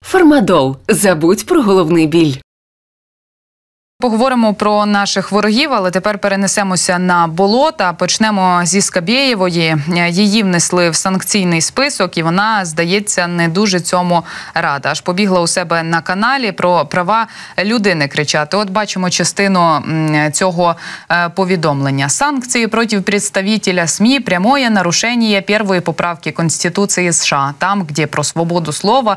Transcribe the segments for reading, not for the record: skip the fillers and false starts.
Фармадол. Забудь про головний біль. Поговоримо про наших ворогів, але тепер перенесемося на болота. Почнемо зі Скабєєвої. Її внесли в санкційний список, і вона, здається, не дуже цьому рада. Аж побігла у себе на каналі про права людини кричати. От бачимо частину цього повідомлення. Санкції проти представителя СМІ – прямое нарушение первой поправки Конституции США. Там, где про свободу слова,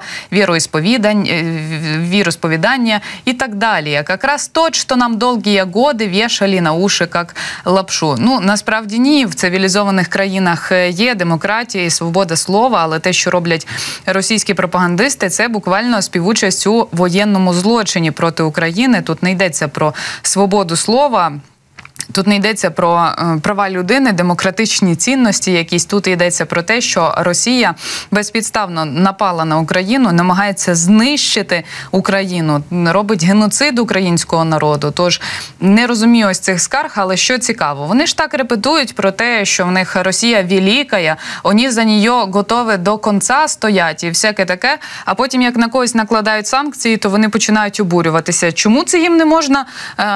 вероисповедания и так далее. Как раз то, що нам довгі годи вішали на уші як лапшу. Ну, насправді ні. В цивілізованих країнах є демократія і свобода слова, але те, що роблять російські пропагандисти, це буквально співучасть у воєнному злочині проти України. Тут не йдеться про свободу слова, тут не йдеться про права людини, демократичні цінності якісь. Тут йдеться про те, що Росія безпідставно напала на Україну, намагається знищити Україну, робить геноцид українського народу. Тож не розумію ось цих скарг, але що цікаво. Вони ж так репетують про те, що в них Росія велика, вони за неї готові до кінця стоять і всяке таке, а потім як на когось накладають санкції, то вони починають обурюватися. Чому це їм не можна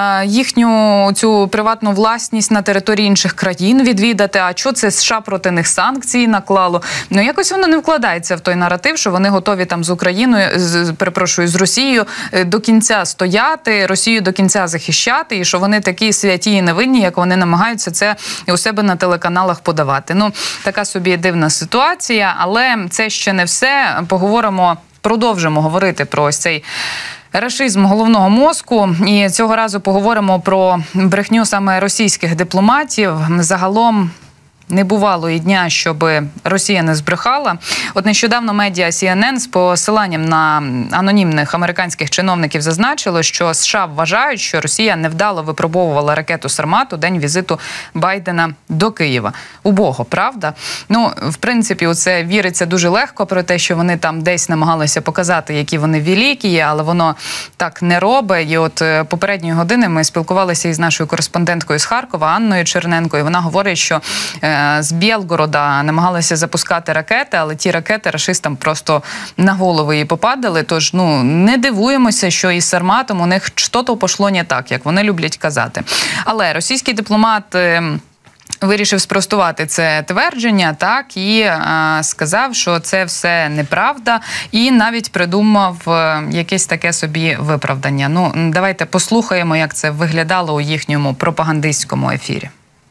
їхню цю приватну власність на території інших країн відвідати, а що це США проти них санкції наклало? Ну, якось воно не вкладається в той наратив, що вони готові там з Україною, з Росією до кінця стояти, Росію до кінця захищати, і що вони такі святі і невинні, як вони намагаються це у себе на телеканалах подавати. Ну, така собі дивна ситуація, але це ще не все. Продовжимо говорити про ось цей рашизм головного мозку. І цього разу поговоримо про брехню саме російських дипломатів. Загалом не бувало і дня, щоб Росія не збрехала. От нещодавно медіа CNN з посиланням на анонімних американських чиновників зазначило, що США вважають, що Росія невдало випробовувала ракету «Сармат» у день візиту Байдена до Києва. Убого, правда? Ну, в принципі, це віриться дуже легко про те, що вони там десь намагалися показати, які вони великі, але воно так не робить. І от попередньої години ми спілкувалися із нашою кореспонденткою з Харкова Анною Черненко, і вона говорить, що з Білгорода намагалися запускати ракети, але ті ракети рашистам просто на голову її попадали. Тож, не дивуємося, що із «Сарматом» у них щось пішло не так, як вони люблять казати. Але російський дипломат вирішив спростувати це твердження, так, і сказав, що це все неправда, і навіть придумав якесь таке собі виправдання. Ну, давайте послухаємо, як це виглядало у їхньому пропагандистському ефірі.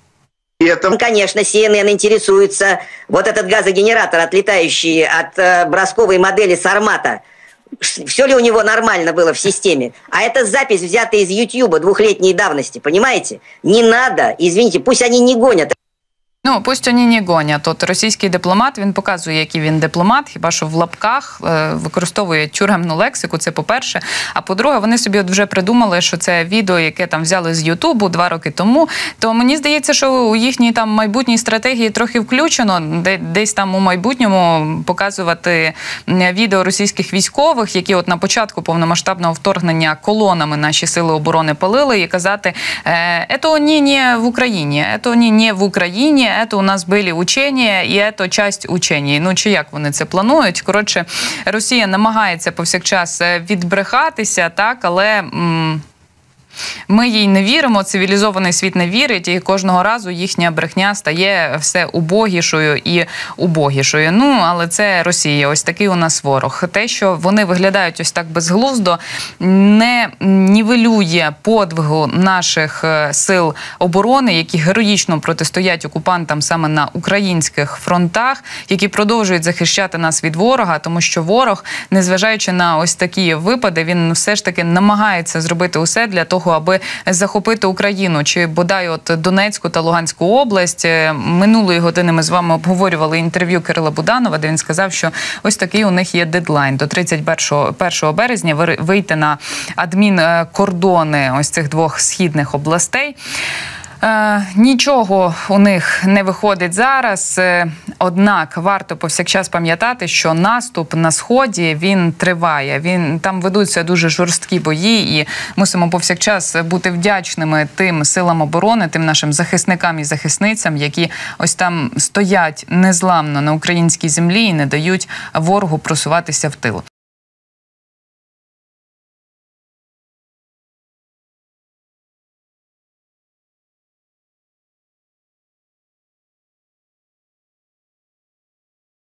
Конечно, CNN интересуется, вот этот газогенератор, отлетающий от бросковой модели «Сармата», все ли у него нормально было в системе? А это запись, взятая из YouTube 2-летней давности, понимаете? Не надо, извините, пусть они не гонят. Ну, пусть вони не гонять. От російський дипломат, він показує, який він дипломат, хіба що в лапках використовує тюремну лексику, це по-перше. А по-друге, вони собі от вже придумали, що це відео, яке там взяли з Ютубу 2 роки тому, то мені здається, що у їхній там майбутній стратегії трохи включено, десь там у майбутньому показувати відео російських військових, які от на початку повномасштабного вторгнення колонами наші сили оборони палили, і казати, «Це вони не в Україні, це вони не в Україні, це у нас були учення, і це часть учень». Ну, чи як вони це планують? Коротше, Росія намагається повсякчас відбрехатися, так, але ми їй не віримо, цивілізований світ не вірить, і кожного разу їхня брехня стає все убогішою і убогішою. Ну, але це Росія, ось такий у нас ворог. Те, що вони виглядають ось так безглуздо, не нівелює подвигу наших сил оборони, які героїчно протистоять окупантам саме на українських фронтах, які продовжують захищати нас від ворога, тому що ворог, незважаючи на ось такі випади, він все ж таки намагається зробити усе для того, аби захопити Україну, чи бодай от Донецьку та Луганську область. Минулої години ми з вами обговорювали інтерв'ю Кирила Буданова, де він сказав, що ось такий у них є дедлайн. До 31 березня вийти на адмінкордони ось цих 2 східних областей. Нічого у них не виходить зараз, однак варто повсякчас пам'ятати, що наступ на Сході, він триває. Там ведуться дуже жорсткі бої, і мусимо повсякчас бути вдячними тим силам оборони, тим нашим захисникам і захисницям, які ось там стоять незламно на українській землі і не дають ворогу просуватися в тил.